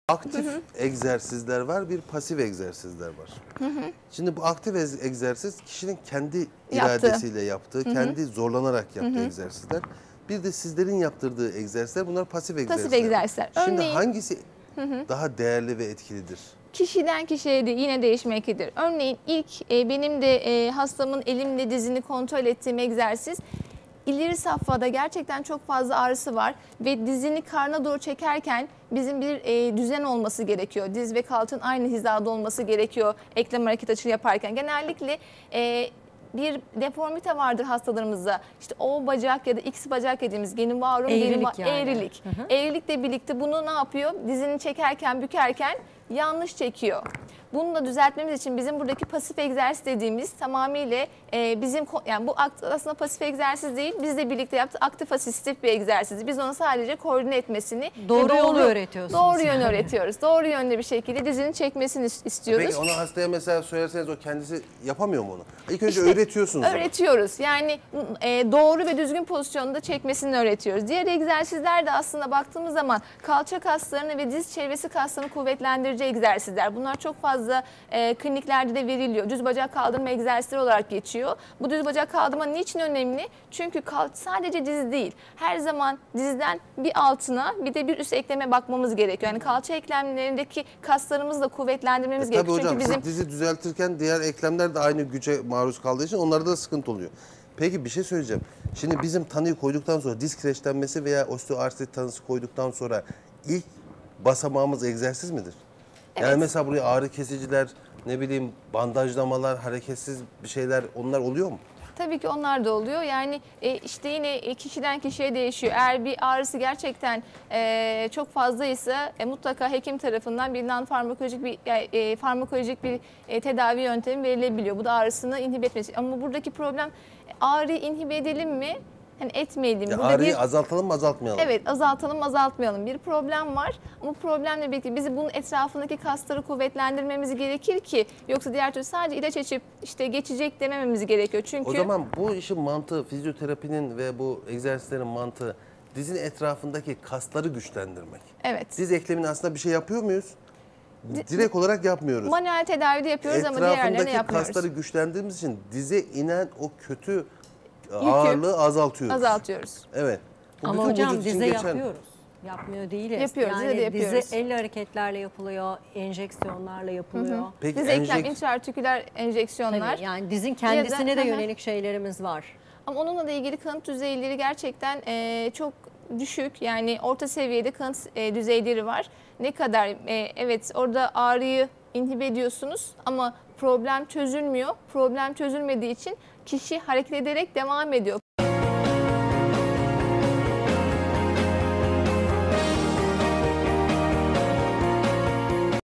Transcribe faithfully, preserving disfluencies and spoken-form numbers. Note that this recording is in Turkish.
Aktif Hı hı. egzersizler var, bir pasif egzersizler var. Hı hı. Şimdi bu aktif egzersiz kişinin kendi Yaptığı. iradesiyle yaptığı, Hı hı. kendi zorlanarak yaptığı Hı hı. egzersizler. Bir de sizlerin yaptırdığı egzersizler, bunlar pasif egzersizler. Pasif egzersizler. Şimdi Örneğin, hangisi hı hı. daha değerli ve etkilidir? Kişiden kişiye de yine değişmektedir. Örneğin ilk e, benim de e, hastamın elimle dizini kontrol ettiğim egzersiz, ileri safhada gerçekten çok fazla ağrısı var ve dizini karna doğru çekerken bizim bir e, düzen olması gerekiyor. Diz ve kalçanın aynı hizada olması gerekiyor eklem hareket açı yaparken. Genellikle e, bir deformite vardır hastalarımızda. İşte O bacak ya da X bacak dediğimiz genim varum, genim Eğrilik yani. eğrilik. Hı hı. Eğrilikle birlikte bunu ne yapıyor? Dizini çekerken, bükerken yanlış çekiyor. Bunu da düzeltmemiz için bizim buradaki pasif egzersiz dediğimiz tamamıyla e, bizim, yani bu aslında pasif egzersiz değil, bizle birlikte yaptığı aktif asistif bir egzersiz. Biz onu sadece koordine etmesini Doğru ve yolu öğretiyorsunuz Doğru yönü yani. öğretiyoruz. Doğru yönde bir şekilde dizini çekmesini istiyoruz. Peki ona hastaya mesela söylerseniz o kendisi yapamıyor mu onu? İlk önce öğretiyorsunuz. Öğretiyoruz. Yani e, doğru ve düzgün pozisyonda çekmesini öğretiyoruz. Diğer egzersizler de aslında baktığımız zaman kalça kaslarını ve diz çevresi kaslarını kuvvetlendirici egzersizler. Bunlar çok fazla e, kliniklerde de veriliyor. Düz bacak kaldırma egzersizleri olarak geçiyor. Bu düz bacak kaldırma niçin önemli? Çünkü sadece diz değil. Her zaman dizden bir altına bir de bir üst ekleme bakmamız gerekiyor. Yani kalça eklemlerindeki kaslarımızı da kuvvetlendirmemiz E, gerekiyor. tabii hocam, Çünkü bizim siz dizi düzeltirken diğer eklemler de aynı güce maruz kaldığı için onlarda da sıkıntı oluyor. Peki bir şey söyleyeceğim. Şimdi bizim tanıyı koyduktan sonra, diz kireçlenmesi veya osteoartrit tanısı koyduktan sonra ilk basamağımız egzersiz midir? Yani Evet. mesela buraya ağrı kesiciler, ne bileyim bandajlamalar, hareketsiz bir şeyler, onlar oluyor mu? Tabii ki onlar da oluyor. Yani e, işte yine kişiden kişiye değişiyor. Eğer bir ağrısı gerçekten e, çok fazlaysa e, mutlaka hekim tarafından bilinen farmakolojik bir e, farmakolojik bir e, tedavi yöntemi verilebiliyor. Bu da ağrısını inhibe etmesi. Ama buradaki problem, ağrıyı inhibe edelim mi? Hani etmeyelim. Ya Burada ağrıyı bir, azaltalım mı, azaltmayalım? evet, azaltalım azaltmayalım. Bir problem var ama problemle birlikte bizi bunun etrafındaki kasları kuvvetlendirmemiz gerekir ki, yoksa diğer türlü sadece ilaç içip işte geçecek demememiz gerekiyor. Çünkü O zaman bu işin mantığı, fizyoterapinin ve bu egzersizlerin mantığı dizin etrafındaki kasları güçlendirmek. evet. Diz eklemine aslında bir şey yapıyor muyuz? Direkt olarak yapmıyoruz. Manuel tedavide yapıyoruz ama diğerlerine Etrafındaki yapmıyoruz. kasları güçlendirdiğimiz için dize inen o kötü ağırlığı azaltıyoruz. Azaltıyoruz. Evet. Bu Ama bütün hocam vücut için dize geçen- yapıyoruz. Yapmıyor değiliz. Yapıyoruz, yani dize de yapıyoruz. dize el hareketlerle yapılıyor, enjeksiyonlarla yapılıyor. Peki Diz eklem enjek- intraartiküler enjeksiyonlar. Tabii, yani dizin kendisine Ya da- de yönelik şeylerimiz var. Ama onunla da ilgili kanıt düzeyleri gerçekten e, çok düşük. Yani orta seviyede kanıt e, düzeyleri var. Ne kadar e, evet, orada ağrıyı inhibe ediyorsunuz ama problem çözülmüyor. Problem çözülmediği için kişi hareket ederek devam ediyor.